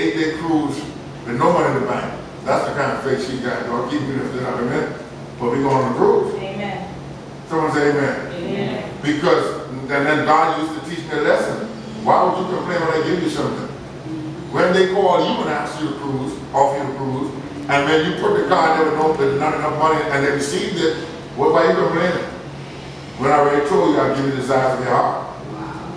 8-day cruise with no money in the bank. That's the kind of faith she got. Don't keep me lifted up, amen? But we go on the cruise. Amen. Someone say amen. Amen. Because, and then God used to teach me a lesson. Why would you complain when I give you something? When they call you and ask you to cruise, offer you to cruise, and when you put the card there with no, there's not enough money, and they received it, well, why are you complaining? When I already told you I'll give you the desires of your heart. Wow.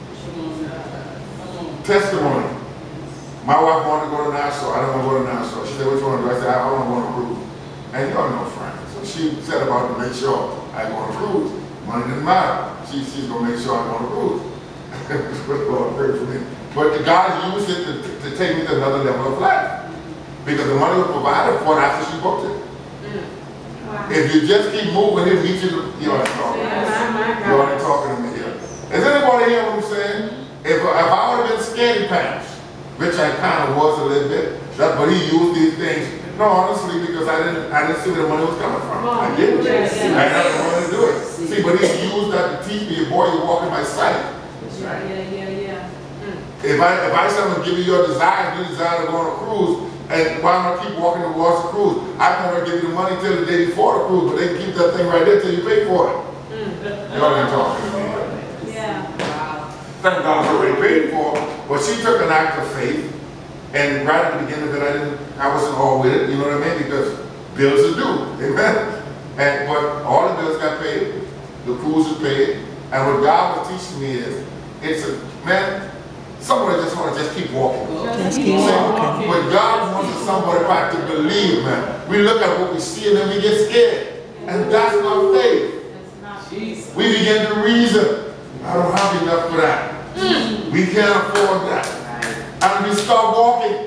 Testimony. My wife wanted to go to Nassau. I don't want to go to Nassau. She said, which one do I say? I want to go on a cruise. And y'all know Frank. So she set about to make sure I go on a cruise. Money didn't matter. She's going to make sure I go on a cruise. Lord, pray for me. But God used it to take me to another level of life. Because the money was provided for after she booked it. Wow. If you just keep moving, it'll meet you. You ain't talking. You ain't talking to me here. Is anybody hear what I'm saying? If I would have been scaredy pants, which I kind of was a little bit, but he used these things. No, honestly, because I didn't see where the money was coming from. I didn't. I had the money to do it. See, but he used that to teach me, boy, you're walking by sight. That's right. Yeah. If I someone give you your desire, you desire to go on a cruise, and why not keep walking towards the cruise? I can never give you the money till the day before the cruise, but they can keep that thing right there till you pay for it. Y'all ain't talking to me. Yeah. Wow. Thank God it's already paid for, but she took an act of faith, and right at the beginning of it, I wasn't all with it, you know what I mean? Because bills are due, amen? But all the bills got paid, the cruise is paid, and what God was teaching me is, it's a, man, somebody just want to just keep walking. Just keep walking. But God wants somebody to believe, man. We look at what we see and then we get scared. And that's not faith. We begin to reason. I don't have enough for that. We can't afford that. And we start walking.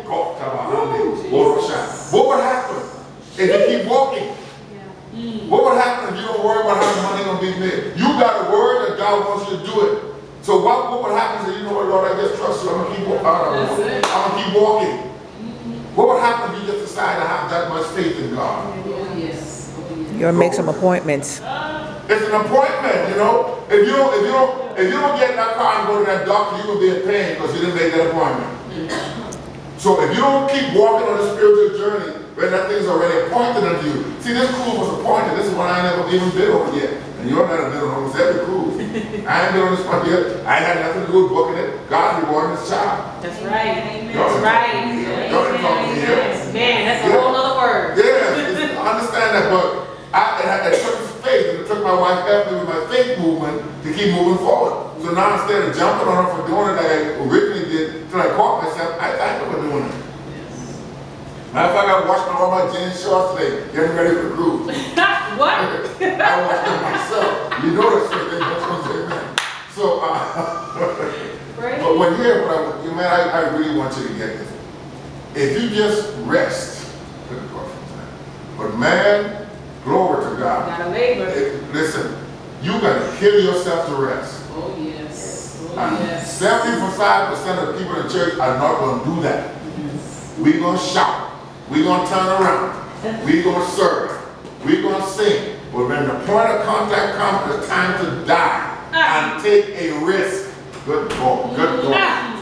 What would happen if you keep walking? What would happen if you don't worry about how the money going to be made? You got a word that God wants you to do it. So what would happen if you know what, Lord, I just trust you. I'm going to keep walking. I'm going to keep walking. What would happen if you just decide to have that much faith in God? You'll make some appointments. It's an appointment, you know. If you don't get in that car and go to that doctor, you will be in pain because you didn't make that appointment. So if you don't keep walking on the spiritual journey, when that thing's already appointed unto you. See, this cruise was appointed. This is one I ain't never even been on yet. And you're not been on almost every cruise. I ain't been on this one yet. I had nothing to do with booking it. God rewarded his child. That's right. Amen. That's right. Don't talk to me here. Man, that's a whole other word. Yeah, I understand that, but it took faith, and it took my wife help me with my faith movement to keep moving forward. So now instead of jumping on her for doing it like I originally did, till I caught myself, I thank her for doing it. Matter of fact, I washed all my jeans shorts today, getting ready for the cruise. What? I washed them myself. You know that's what I'm saying, man. So, but when here, I really want you to get this. If you just rest, but man, glory to God. You gotta labor. Listen, you gotta kill yourself to rest. Oh yes. Oh yes. yes. 75% of the people in the church are not going to do that. We're going to shout. We're going to turn around. We're going to serve. We're going to sing. But when the point of contact comes, it's time to die and take a risk. Good God. Good God.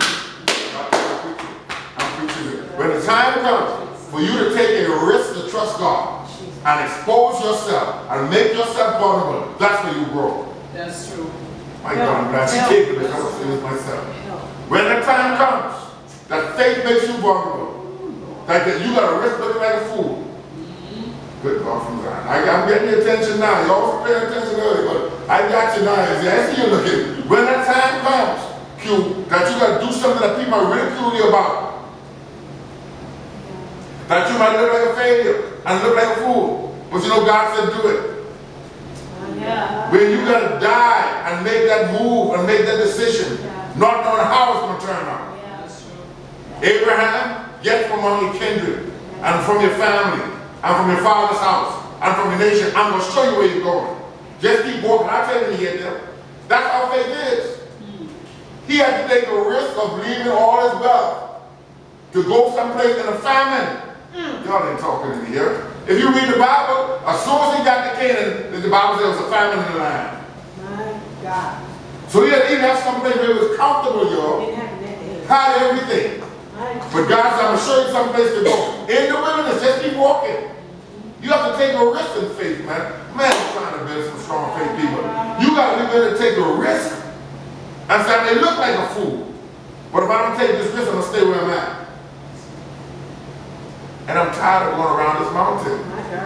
I'm preaching it. When the time comes for you to take a risk to trust God and expose yourself and make yourself vulnerable, that's where you grow. That's true. My God, I'm glad you take it because I was saying this myself. When the time comes that faith makes you vulnerable, that you got to risk looking like a fool. Good God from God. I'm getting your attention now. You also paying attention earlier, but I got you now. I see you looking. When that time comes, that you got to do something that people are ridiculing you about, that you might look like a failure and look like a fool, but you know God said do it. When you got to die and make that move and make that decision, not knowing how it's going to turn out. Abraham, get from among your kindred and from your family and from your father's house and from your nation. I'm going to show you where you're going. Just keep walking. I'll tell you when you get there. That's how faith is. He had to take a risk of leaving all his wealth to go someplace in a famine. Y'all ain't talking to me here. If you read the Bible, as soon as he got to Canaan, the Bible says there was a famine in the land. My God. So he had to even have someplace where it was comfortable, y'all. Had everything. But God said, I'm going to show you some place to go. In the wilderness, just keep walking. You have to take a risk in faith, man. Man, I'm trying to build some strong faith people. You got to be able to take a risk. And say, I may look like a fool. But if I don't take this risk, I'm going to stay where I'm at. And I'm tired of going around this mountain.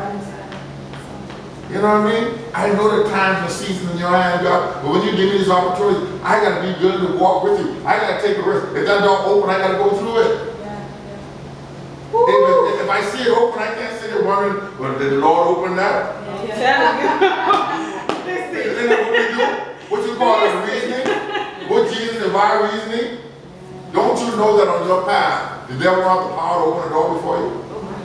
You know what I mean? I know the times and seasons in your hand, God, but when you give me this opportunity, I got to be good to walk with you. I got to take a risk. If that door open, I got to go through it. If I see it open, I can't sit there wondering, well, did the Lord open that? Isn't that what we do? What you call it, reasoning? What Jesus divine reasoning? Don't you know that on your path, the devil will have the power to open the door before you?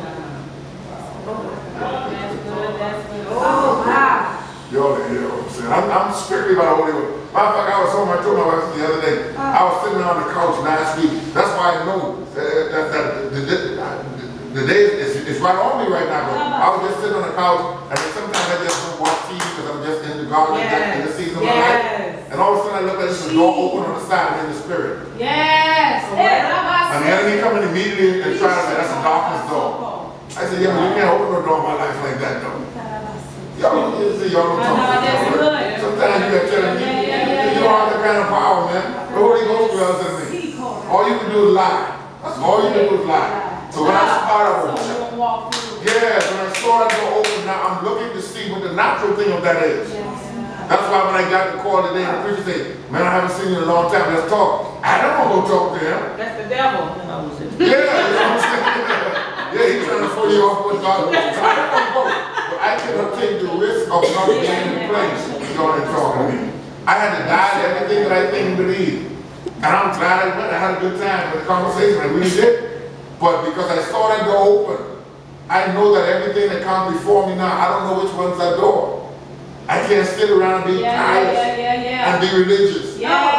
Y'all didn't hear what I'm saying. I'm strictly about the Holy Ghost. Matter of fact, I told my wife the other day, I was sitting on the couch last week. That's why I know that the day is right on me right now. I was just sitting on the couch, and then sometimes I just don't watch TV because I'm just in the garden, in the season of my life. And all of a sudden I look at this door open on the side in the spirit. Yes. And the enemy coming immediately and trying to say, that's a darkness door. I said, yeah, but you can't open no door in my life like that, though. Y'all don't talk about. Sometimes you got to tell me, you don't have that kind of power, man. The Holy Ghost dwells in me. All you can do is lie. That's all you can do is lie. So when I started, when I saw that door open, now I'm looking to see what the natural thing of that is. That's why when I got the call today, the preacher said, man, I haven't seen you in a long time, let's talk. I don't want to go talk to him. That's the devil. Yeah, you know what I'm saying? Yeah, he's trying to throw you off with God. So I don't want to go. But I cannot take the risk of not being in place going and talking to me. I had to die to everything that I think and believe. And I'm glad I went. I had a good time with the conversation. I really did. But because I saw that door open, I know that everything that comes before me now, I don't know which one's that door. I can't sit around and be pious and be religious.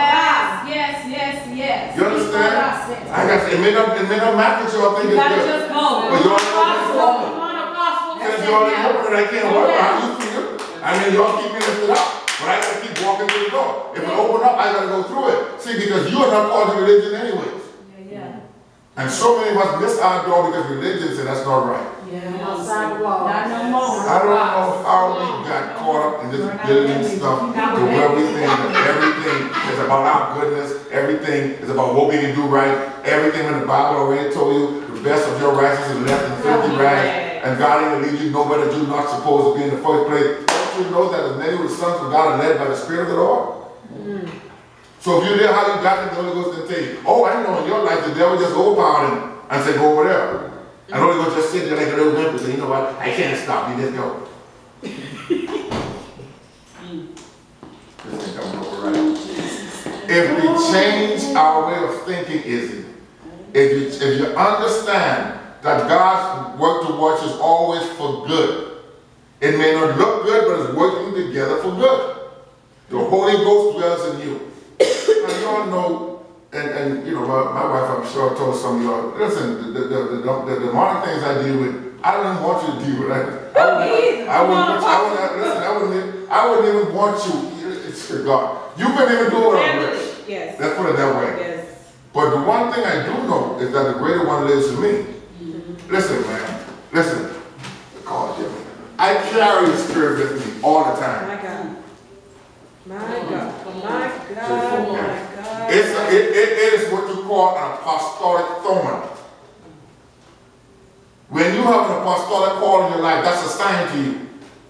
Yes. You understand? Like I said, it may not match what y'all think is good. Just go. But y'all know because y'all ain't open it, I can't work how you feel. I mean, y'all keep me lifted up. But I gotta keep walking through the door. If it open up, I gotta go through it. See, because you are not part of religion anyways. And so many of us miss our door because religion said that's not right. Outside the wall. Not no more. I don't know how we got caught up in this building stuff to where we think that everything is about our goodness, everything is about what we can do right, everything in the Bible already told you the best of your righteousness is left in filthy rags, and God ain't gonna lead you nowhere that you're not supposed to be in the first place. Don't you know that as many of the sons of God are led by the Spirit of the Lord? So if you did how you got the Holy Ghost and tell you, oh, I know in your life the devil just overpowered him and said, go over there. And Holy Ghost just sit there like a little wimp and say, you know what, I can't stop you, just go. If we change our way of thinking, Izzy, if you understand that God's work towards is always for good, it may not look good, but it's working together for good. The Holy Ghost dwells in you. And y'all know, and you know, my wife, I'm sure, told some of y'all, listen, the demonic things I deal with, I don't even want you to deal with that. I wouldn't even want you, it's for God. You couldn't even do it on this. Yes. Let's put it that way. Yes. But the one thing I do know is that the greater one lives in me. Listen, man, listen. God, I carry the Spirit with me all the time. My God. It is what you call an apostolic thorn. When you have an apostolic call in your life, that's a sign to you.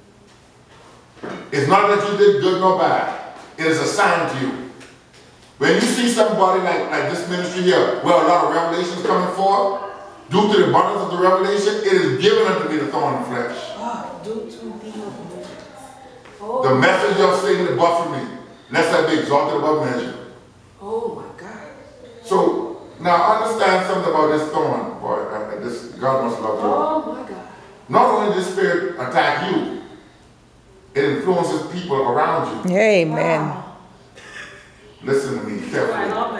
It's not that you did good nor bad. It is a sign to you. When you see somebody like this ministry here, where a lot of revelations coming forth, due to the abundance of the revelation, it is given unto me the thorn in the flesh. The message of Satan to buffet me, lest I be exalted above measure. Oh my God. So now understand something about this thorn, boy. God must love you. Oh my God. Not only does this spirit attack you, it influences people around you. Amen. Listen to me carefully.